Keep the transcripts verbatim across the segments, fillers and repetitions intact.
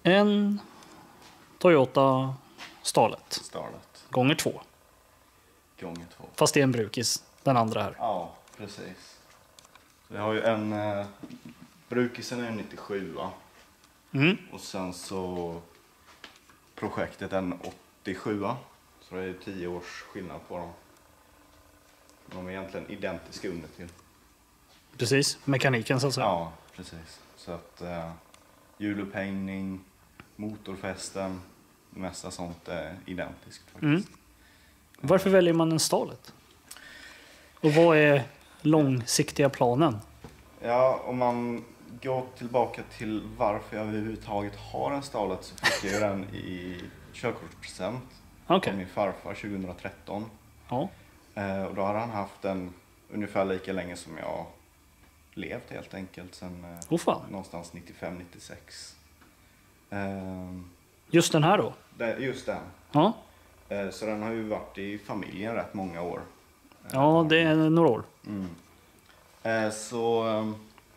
En Toyota Starlet. Starlet. Gånger två. Gånger två. Fast det är en brukis, den andra här. Ja, precis. Så jag har ju en... Eh, brukisen är nittiosju, va? Mm. Och sen så... Projektet är en åttiosju, va? Så det är tio års skillnad på dem. De är egentligen identiska under till. Precis, mekaniken så att säga. Ja, precis. Så att... Eh, hjulupphängning, motorfästen, det mesta sånt är identiskt faktiskt. Mm. Varför väljer man en Starlet? Och vad är långsiktiga planen? Ja, om man går tillbaka till varför jag överhuvudtaget har en Starlet, så fick jag ju den i körkortspresent Okej. av min farfar tjugohundratretton. Ja. Eh, och då har han haft den ungefär lika länge som jag levt helt enkelt. Sen eh, Oh, fan. någonstans nittiofem nittiosex. Eh, Just den här då? det, just den. Ja. Eh, så den har ju varit i familjen rätt många år. Eh, Ja, det är några år. Mm. Eh, så eh,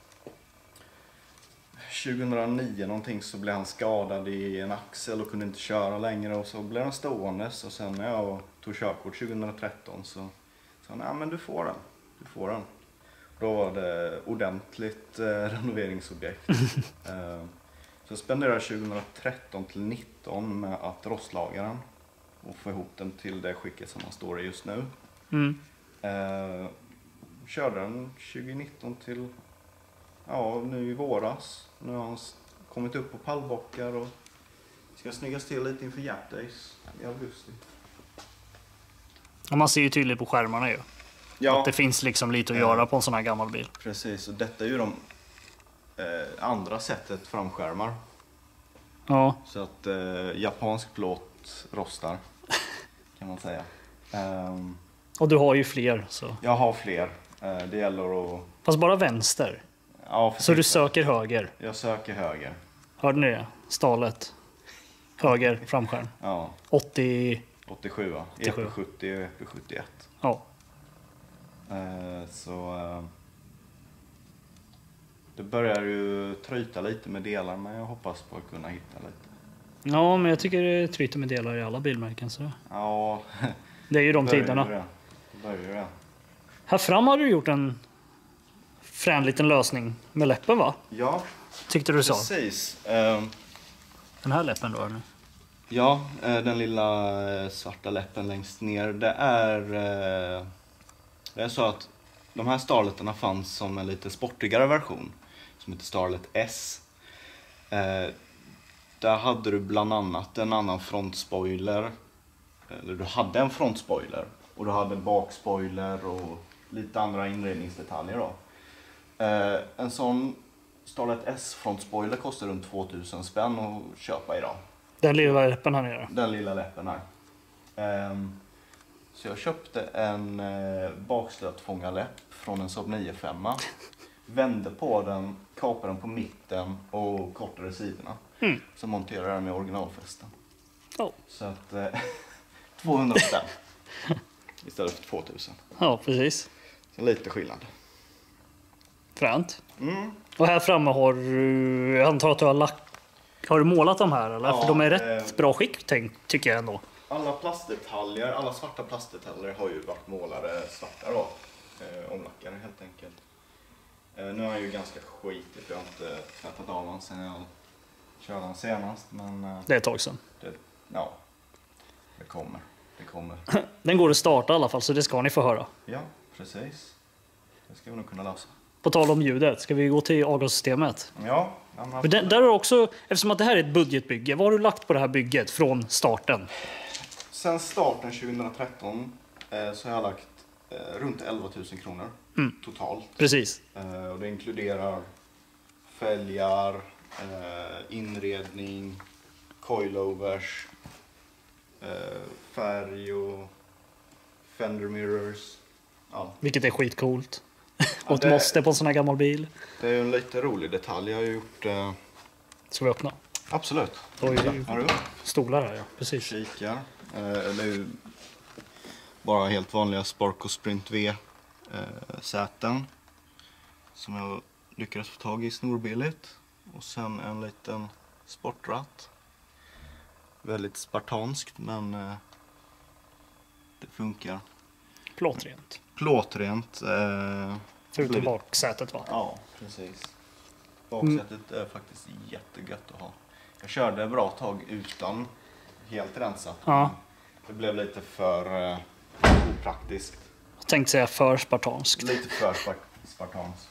tjugohundranio någonting så blev han skadad i en axel och kunde inte köra längre, och så blev han ståendes, och sen när jag tog körkort tjugohundratretton så sa han, ja men du får den, du får den. Då var det ordentligt eh, renoveringsobjekt. eh, så jag spenderade tjugohundratretton till nitton med att rostlaga den och få ihop den till det skicket som man står i just nu. Mm. Eh, körde den tjugonitton till ja, nu i våras. Nu har han kommit upp på pallbockar och ska snyggas till lite inför Jap Days i augusti. Ja, man ser ju tydligt på skärmarna ju. Ja, Att det finns liksom lite att Ja. göra på en sån här gammal bil. precis. Och detta är ju de eh, andra sättet framskärmar. Ja, Så att eh, japansk plåt rostar, kan man säga. Ehm, och du har ju fler så. jag har fler. Eh, det gäller att... Fast bara vänster. Ja, Så du precis. söker höger. Jag söker höger. Hörde ni det? Starlet. Höger framskärm. Ja, åttio. åttiosju, va? E åttiosju. P sjuttio och E P sjuttioett. Ja. Eh, så eh, det börjar ju tryta lite med delar, men jag hoppas på att kunna hitta lite. Ja, men jag tycker det tryter med delar i alla bilmärken. Så. Ja, Det är ju de börjar tiderna. ju det. Börjar ju det. Här fram har du gjort en frän liten lösning med läppen, va? Ja, Tyckte du sa. precis. Eh, Den här läppen då, eller? ja, eh, den lilla eh, svarta läppen längst ner, det är... Eh, det är så att de här Starletarna fanns som en lite sportigare version som heter Starlet S. Eh, där hade du bland annat en annan frontspoiler. Eller du hade en frontspoiler och du hade bakspoiler och lite andra inredningsdetaljer då. Eh, en sån Starlet S frontspoiler kostar runt tvåtusen spänn att köpa idag. Den lilla läppen här nere. Den lilla läppen här. Ehm, så jag köpte en eh, bakstötfångarläpp från en Saab nio fem. Vände på den, kapade den på mitten och kortade sidorna. Mm. Så monterade jag den med originalfästen. Oh. Så att eh, tvåhundra spänn istället för tvåtusen. Ja, precis. Så lite skillnad. Fränt. Mm. Och här framme har du... Jag antar att du har lagt... Har du målat de här, eller? Ja, För de är rätt eh, bra skick, tänk, tycker jag ändå. Alla plastdetaljer, alla svarta plastdetaljer har ju varit målade svarta då. Eh, omlackade helt enkelt. Eh, nu är han ju ganska skitig för jag har inte tvättat av honom sen jag körde han senast. Men eh, Det är ett tag sedan. det, ja, det kommer. Det kommer. Den går att starta i alla fall, så det ska ni få höra. Ja, precis. Det ska vi nog kunna lösa. På tal om ljudet, ska vi gå till avgassystemet? Ja, ja men För den, där har också, eftersom att det här är ett budgetbygge, vad har du lagt på det här bygget från starten? sen starten tjugohundratretton eh, så har jag lagt eh, runt elva tusen kronor Mm. totalt. Precis. Eh, och det inkluderar fälgar, eh, inredning, coilovers, eh, färg och fender mirrors. Ja. Vilket är skitcoolt. Ja, Och det- ett måste på en sån här gammal bil. Det är ju en lite rolig detalj jag har gjort. Eh, Ska vi öppna? absolut. Oj, Har du? stolar här, ja. Precis. Kikar. Eh, det är ju bara helt vanliga Sparco Sprint V eh, säten som jag lyckades få tag i snorbilligt. Och sen en liten sportratt. Väldigt spartanskt, men eh, det funkar. Plåtrent. Plåtrent. Eh, Förutom blivit... baksätet va? Ja, precis. Baksätet är faktiskt jättegött att ha. Jag körde ett bra tag utan helt rensat. Ja. Det blev lite för eh, opraktiskt. Jag tänkte säga för spartanskt. Lite för spart- spartanskt.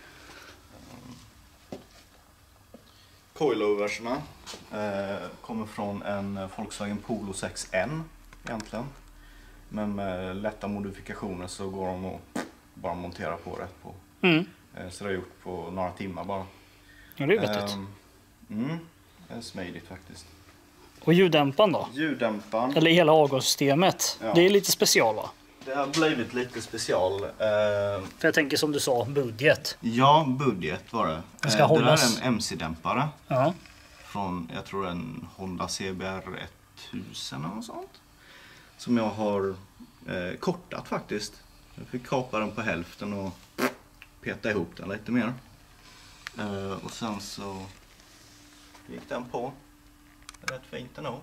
Coiloverserna eh, kommer från en Volkswagen Polo sex N egentligen. Men med lätta modifikationer så går de att bara montera på rätt på. Mm. Eh, så det är gjort på några timmar bara. Ja, det är vettigt. Eh, mm, det är smidigt faktiskt. Och ljuddämparen då? Ljuddämparen. Eller hela avgassystemet. Ja. Det är lite special va? Det har blivit lite special. Eh, För jag tänker som du sa, budget. ja, budget var det. Den ska eh, hållas. Det där är en M C-dämpare. Ja. Från, jag tror en Honda C B R tusen eller något sånt. Som jag har eh, kortat faktiskt. Jag fick kapa den på hälften och peta ihop den lite mer. Eh, och sen så gick den på. Rätt fint ändå.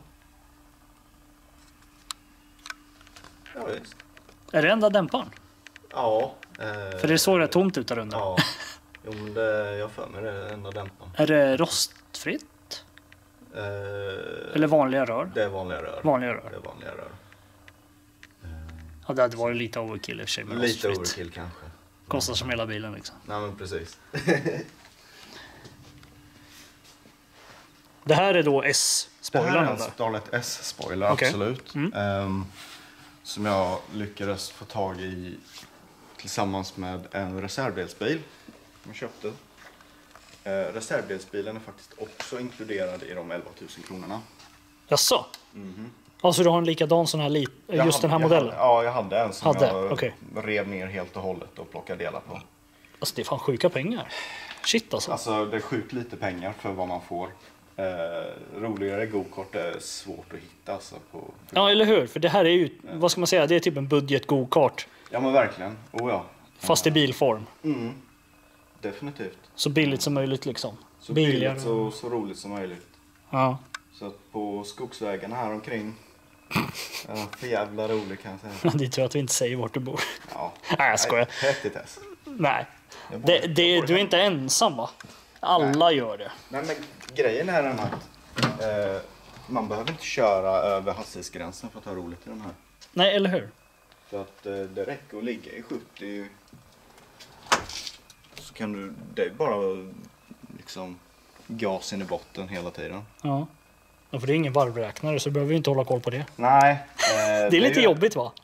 Ja, visst. Är det enda dämparen? Ja. Eh, För det såg rätt tomt ut där under. Ja. Jo, men det, jag för mig det är enda dämparen. Är det rostfritt? Eh, Eller vanliga rör? Det är vanliga rör. Vanliga Det rör. är vanliga rör. Ja, det hade varit lite overkill i och för sig med Lite rostfritt. overkill kanske. Kostar som hela bilen liksom. Nej, men precis. Det här är då Det här S-spoilern är en eller? Starlet S-spoiler, Okej. absolut. Mm. Ehm, som jag lyckades få tag i tillsammans med en reservdelsbil jag köpte. Uh, reservdelsbilen är faktiskt också inkluderad i de elva tusen kronorna. Jaså? Mhm. Alltså du har en likadan sån här, li- Jag just den här hade- modellen? Jag hade, ja, jag hade en som Hade? jag Okej. rev ner helt och hållet och plockade delar på. Alltså det är fan sjuka pengar. Shit alltså. Alltså det är sjukt lite pengar för vad man får. Uh, roligare go-kart är svårt att hitta alltså, på... Ja, eller hur? För det här är ju, vad ska man säga, det är typ en budget go-kart. Ja, men verkligen. Oh ja. Fast i bilform. Mm. Definitivt. Så billigt som möjligt liksom. Så Billigare. billigt så, så roligt som möjligt. Ja. Så att på skogsvägarna här omkring är den för jävla rolig kan jag säga. Det tror jag att vi inte säger vart du bor. Ja. Nej, jag skojar. Häftigt häst. Nej. Jag bor- Det, jag det, bor du är här. inte ensam va? Alla gör det. Nej, men grejen är den att eh, man behöver inte köra över hastighetsgränsen för att ha roligt i den här. Nej, eller hur? För att eh, det räcker att ligga i sjuttio. Så kan du, det är bara liksom gasen i botten hela tiden. Ja. Ja, för det är ingen varvräknare så du behöver ju inte hålla koll på det. Nej. Eh, Det är lite ju- jobbigt va?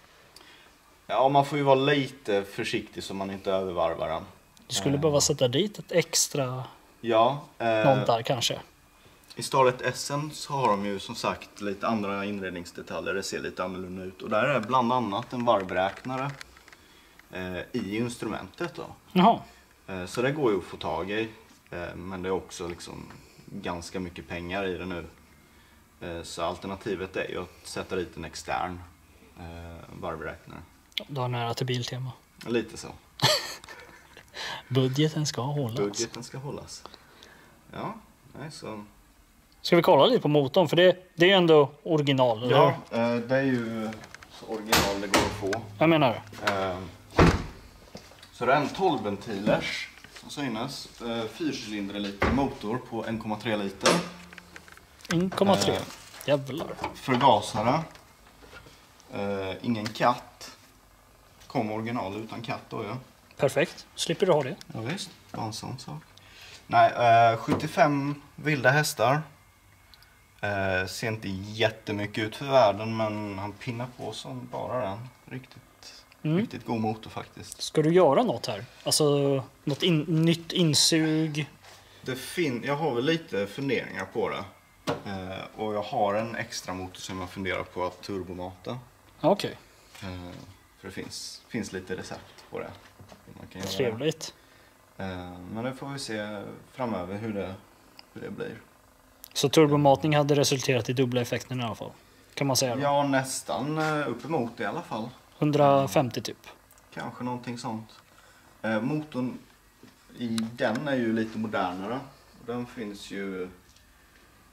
Ja, man får ju vara lite försiktig så man inte övervarvar den. Du skulle behöva sätta dit ett extra Ja, eh, något där kanske. i Starlet S så har de ju som sagt lite andra inredningsdetaljer. Det ser lite annorlunda ut. Och där är bland annat en varvräknare eh, i instrumentet då. Jaha. Eh, så det går ju att få tag i. Eh, men det är också liksom ganska mycket pengar i det nu. Eh, så alternativet är ju att sätta dit en extern eh, varvräknare. Du har nära till Biltema. Lite så. Budgeten ska hållas. Budgeten ska hållas. Ja, nej så... Ska vi kolla lite på motorn? För det, det är ju ändå original, eller Ja, hur? eh, det är ju så original det går att få. Jag menar Eh, Så det är en tolv ventilers som synes. Eh, Fyrcylindrig liter motor på en komma tre liter. en komma tre. Eh. Jävlar. Förgasare. Eh, ingen katt. Kom original utan katt då ja. Perfekt. Slipper du ha det. Ja visst, bara en sån sak. Nej, eh, sjuttiofem vilda hästar. Eh, ser inte jättemycket ut för världen men han pinnar på som bara den. Riktigt, Mm. riktigt god motor faktiskt. Ska du göra något här? Alltså något in, nytt insug? Det fin- jag har väl lite funderingar på det. Eh, och jag har en extra motor som jag funderar på att turbomata. Okej, Eh, för det finns, finns lite recept på det. hur Man kan göra. trevligt. Eh, men det får vi se framöver hur det, hur det blir. Så turbomatning hade resulterat i dubbla effekten i alla fall. Kan man säga då. Ja, nästan eh, uppemot det i alla fall. hundrafemtio typ. Kanske någonting sånt. Eh, motorn i den är ju lite modernare. Den finns ju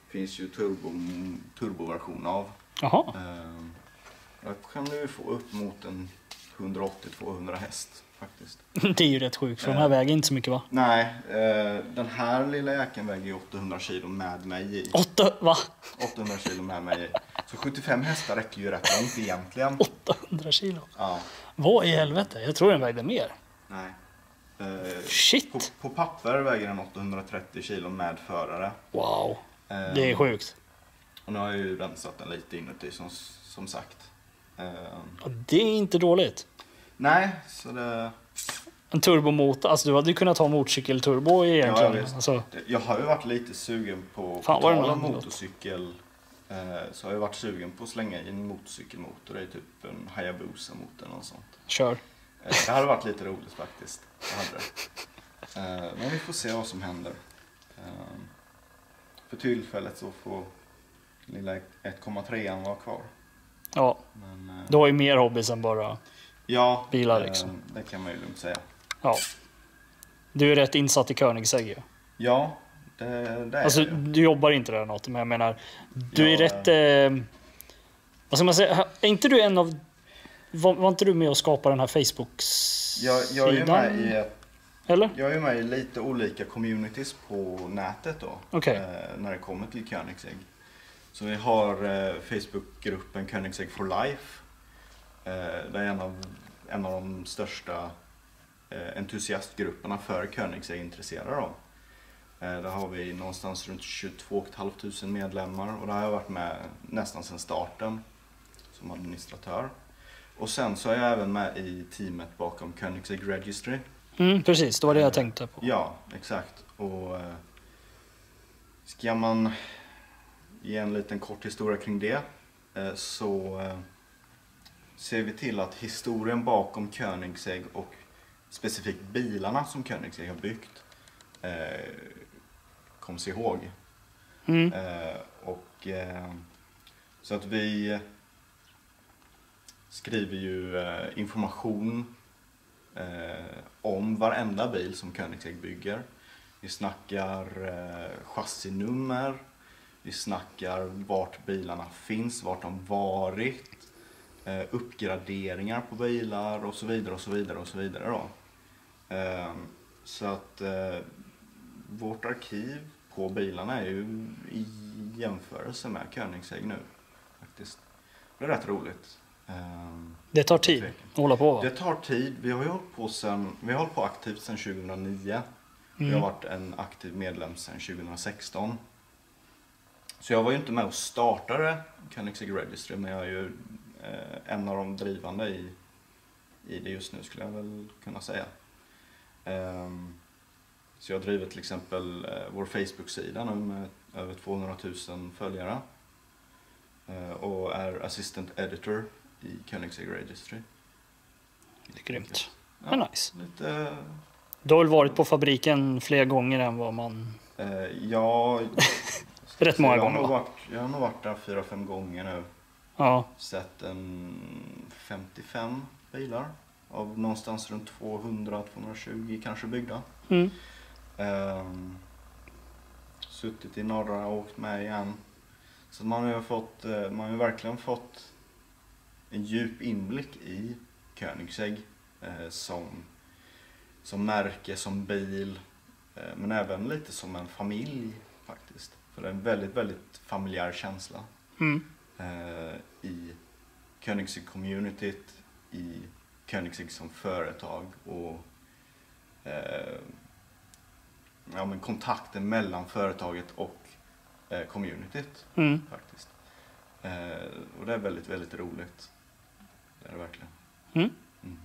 finns ju turbo, turboversion av. Jaha. Eh, där kan du få upp mot en hundraåttio till tvåhundra häst faktiskt. Det är ju rätt sjukt för de här väger inte så mycket va? Nej, eh, den här lilla jäkeln väger ju åttahundra kilo med mig i. Åtta, va? åttahundra kilo med mig i. Så sjuttiofem hästar räcker ju rätt långt egentligen. åttahundra kilo? Ja. Vad i helvete? Jag tror den vägde mer. Nej. Eh, Shit! På, på papper väger den åttahundratrettio kilo med förare. Wow. Eh, Det är sjukt. Och nu har jag ju rensat den lite inuti som, som sagt. Eh, Ja, det är inte dåligt. nej, så det... En turbomotor, alltså du hade ju kunnat ha motorcykelturbo egentligen. Ja, visst. Alltså, Jag har ju varit lite sugen på, Fan, på vad är det tal om någon motorcykel. Eh, så har jag varit sugen på att slänga i en motorcykelmotor i typ en Hayabusa-motor eller något sånt. kör. Eh, det hade varit lite roligt faktiskt. Det hade det. Eh, men vi får se vad som händer. Eh, för tillfället så får lilla ett komma tre vara kvar. Ja, Men, eh, du har ju mer hobbys än bara... ja, bilar, eh, liksom. det kan man ju lugnt säga. Ja. Du är rätt insatt i Koenigsegg ju. Ja, det, det är Alltså, jag ju. du jobbar inte där något, men jag menar... Du är Ja. rätt... Eh, vad ska man säga? Är inte du en av... Var, var inte du med och skapade den här Facebook-sidan? Jag, jag är ju med i ett Eller? Jag är ju med i lite olika communities på nätet då. Okej. Eh, när det kommer till Koenigsegg. Så vi har eh, Facebookgruppen Koenigsegg for Life. Eh, det är en av, en av de största eh, entusiastgrupperna för Koenigsegg intresserade av. Eh, där har vi någonstans runt tjugotvå tusen femhundra medlemmar och där har jag varit med nästan sedan starten som administratör. Och sen så är jag även med i teamet bakom Koenigsegg Registry. Mm, precis, det var det jag tänkte på. Ja, exakt. Och eh, ska man ge en liten kort historia kring det eh, så eh, ser vi till att historien bakom Koenigsegg och specifikt bilarna som Koenigsegg har byggt eh, kommer ihåg. Mm. Eh, och eh, så att vi skriver ju eh, information eh, om varenda bil som Koenigsegg bygger. Vi snackar eh, chassinummer, vi snackar vart bilarna finns, vart de varit, eh, uppgraderingar på bilar och så vidare och så vidare och så vidare då. Eh, så att eh, vårt arkiv på bilarna är ju i jämförelse med Koenigsegg nu faktiskt. Det är rätt roligt. Eh, Det tar tid att hålla på va? det tar tid. Vi har ju hållit på, sen, vi har hållit på aktivt sedan tjugohundranio. Mm. Vi har varit en aktiv medlem sedan tjugohundrasexton. Så jag var ju inte med och startade Koenigsegg Registry, men jag är ju eh, en av de drivande i, i det just nu skulle jag väl kunna säga. Um, så jag driver till exempel eh, vår Facebook-sida nu med över tvåhundratusen följare. Uh, och är assistant editor i Koenigsegg Registry. Det är grymt. Ja, Men nice. lite, Du har väl varit på fabriken fler gånger än vad man... eh, ja, Rätt många jag har gånger nog va? varit, jag har nog varit där fyra, fem gånger nu. Ja. Sett en femtiofem bilar av någonstans runt tvåhundra till tvåhundratjugo kanske byggda. Mm. Um, suttit i norra och åkt med igen. Så man har ju fått, man har ju verkligen fått en djup inblick i Koenigsegg eh, som, som märke, som bil, eh, men även lite som en familj faktiskt. För det är en väldigt, väldigt familjär känsla Mm. eh, i Koenigsegg-communityt, i Koenigsegg som företag och eh, ja, men kontakten mellan företaget och eh, communityt Mm. faktiskt. Eh, och det är väldigt, väldigt roligt. Det är det verkligen. Mm. Mm.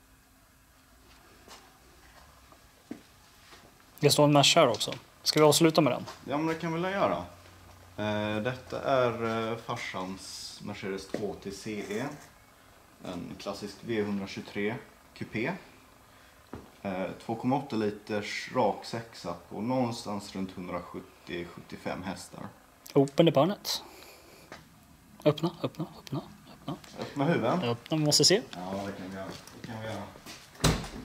Det står en Merc här också. Ska vi avsluta med den? Ja, men det kan vi väl göra. Eh, detta är eh, farsans Mercedes två T C E. En klassisk V etthundratjugotre kupé. Eh, två komma åtta liters rak sexa på någonstans runt hundrasjuttio till sjuttiofem hästar. Open the bonnet. Öppna, öppna, öppna, öppna. Öppna huven. Öppna, vi måste se. Ja, det kan vi göra. Det kan vi göra.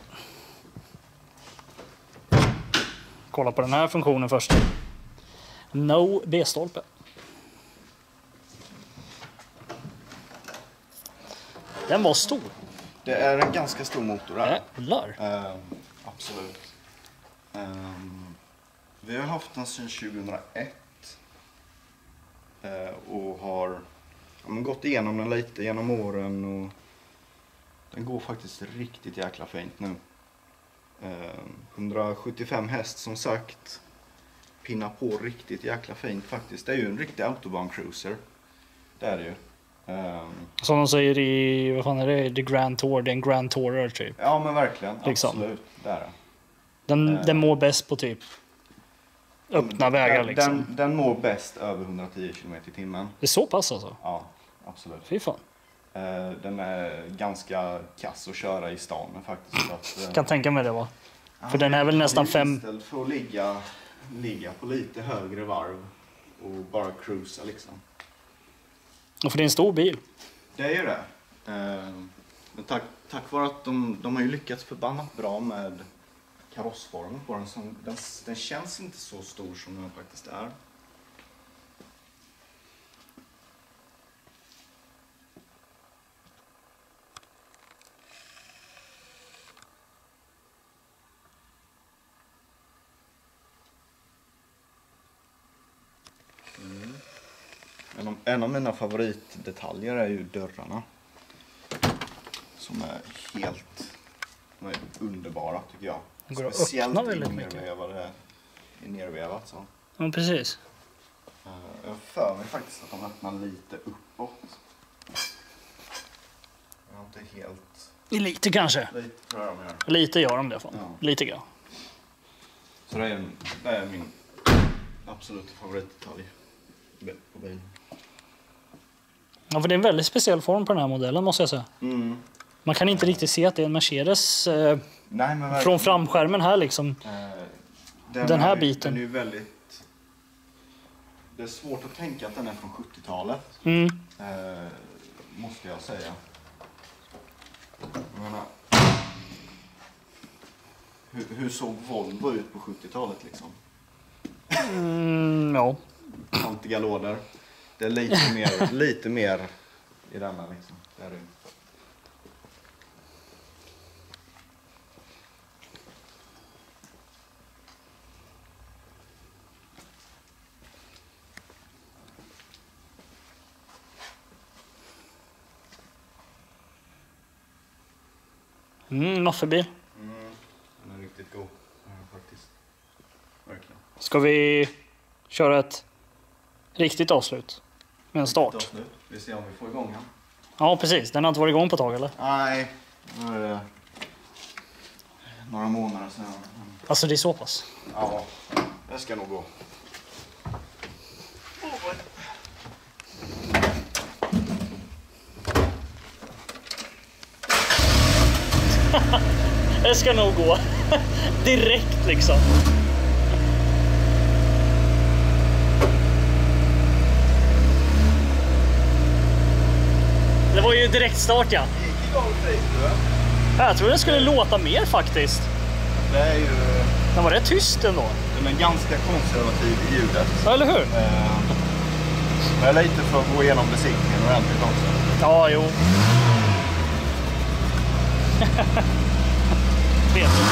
Kolla på den här funktionen först. No B-stolpe. Den var stor. Det är en ganska stor motor här. Jävlar. Uh, absolut. Um, vi har haft den sedan tjugohundraett. Uh, och har ja, men gått igenom den lite genom åren. Och den går faktiskt riktigt jäkla fint nu. Uh, hundrasjuttiofem häst som sagt. Pinnar på riktigt jäkla fint faktiskt. Det är ju en riktig autobahn-cruiser. Det är det ju. Um, Som de säger i, vad fan är det? The Grand Tour, det är en Grand Tourer typ. ja men verkligen, liksom. Absolut. Det är det. Den, uh, den mår bäst på typ öppna vägar den, liksom. Den, den mår bäst över hundratio kilometer i timmen. Det är så pass alltså? Ja, absolut. Fy fan. Uh, den är ganska kass att köra i stan faktiskt. Så att, uh, Kan tänka mig det va? ja, För den är väl nästan fem... Istället för att ligga, ligga på lite högre varv och bara cruisa liksom. Och för det är en stor bil. Det är ju det. Uh, men tack, tack vare att de, de har ju lyckats förbannat bra med karossformen på den. Som, den. Den känns inte så stor som den faktiskt är. Mm. En, av, en av mina favoritdetaljer är ju dörrarna. Som är helt de är underbara tycker jag. Det går att Speciellt öppna väldigt mycket. nervevade, i nervevat så. Ja, precis. Uh, jag för mig faktiskt att de öppnar lite uppåt. Jag är inte helt... Lite kanske. Lite tror jag de gör. Lite gör de det fan. Ja. Lite grann. Så det är, en, det är min absoluta favoritdetalj på bilen. Ja, för det är en väldigt speciell form på den här modellen måste jag säga. Mm. Man kan inte riktigt se att det är en Mercedes eh, Nej, men från framskärmen här liksom. Eh, den, Den här är, biten. Den är ju väldigt... Det är svårt att tänka att den är från sjuttiotalet. Mm. Eh, måste jag säga. Jag menar, hur, hur såg Volvo ut på sjuttiotalet liksom? Mm, ja. Kantiga lådor. Det är lite mer, lite mer i denna liksom. Det är det. Mm, Maffebil. Mm, den är riktigt god. Ja, faktiskt. Verkligen. Ska vi köra ett riktigt avslut? Med en start? Avslut. Vi ser om vi får igång den. Ja, precis. Den har inte varit igång på ett tag, eller? Nej, nu är det några månader sedan. Alltså, det är så pass. Ja, det ska nog gå. Det ska nog gå. Direkt liksom. Det var ju direkt start ja. Gick igång fint, Jag tror den skulle låta mer faktiskt. det är ju... Den var rätt tyst ändå. Den är ganska konservativ i ljudet. Ja, eller hur? Eh, Men jag är lite för att gå igenom besiktningen ordentligt också. Ja, jo. Vet du.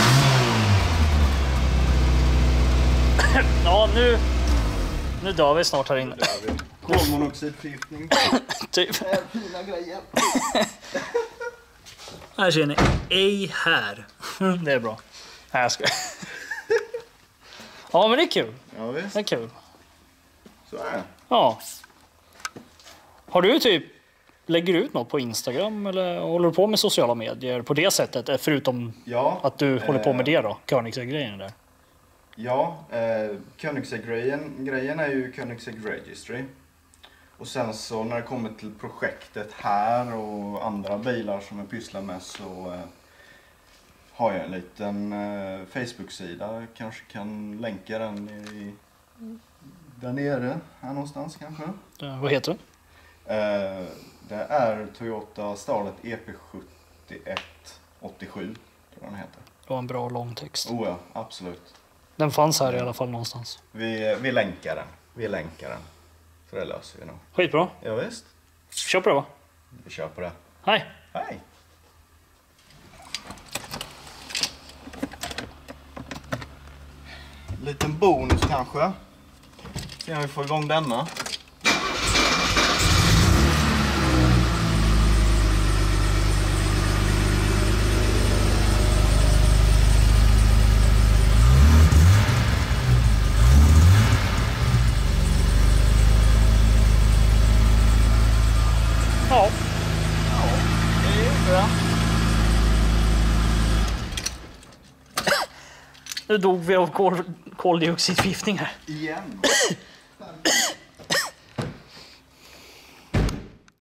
Ja, nu... Nu dör vi snart här inne. Kolmonoxidförgiftning. Typ. Fina grejer. Här ser ni. Ej här. Det är bra. Nej, jag ska. Ja, men det är kul. Ja, visst. Det är kul. Så är det. Ja. Har du typ... Lägger du ut något på Instagram eller håller du på med sociala medier på det sättet? Förutom Ja, att du eh, håller på med det då? Koenigsegg-grejen där. Ja, eh, Koenigsegg-grejen grejen är ju Koenigsegg Registry. Och sen så när det kommer till projektet här och andra bilar som jag pysslar med så eh, har jag en liten eh, Facebook-sida. Jag kanske kan länka den i, där nere, här någonstans kanske. Ja, vad heter den? Eh, det är Toyota Starlet E P sjuttioett åttiosju, tror jag den heter. Det var en bra lång text. Oh ja, absolut. Den fanns här i alla fall någonstans. Vi, vi länkar den. vi länkar den. Så det löser vi nog. Skitbra. Ja, visst. Kör på det va? Vi kör på det. Hej. Hej. Liten bonus kanske. Se om vi får igång denna. Ja. Ja, det gjorde det. Nu dog vi av kol koldioxidförgiftning här. Igen.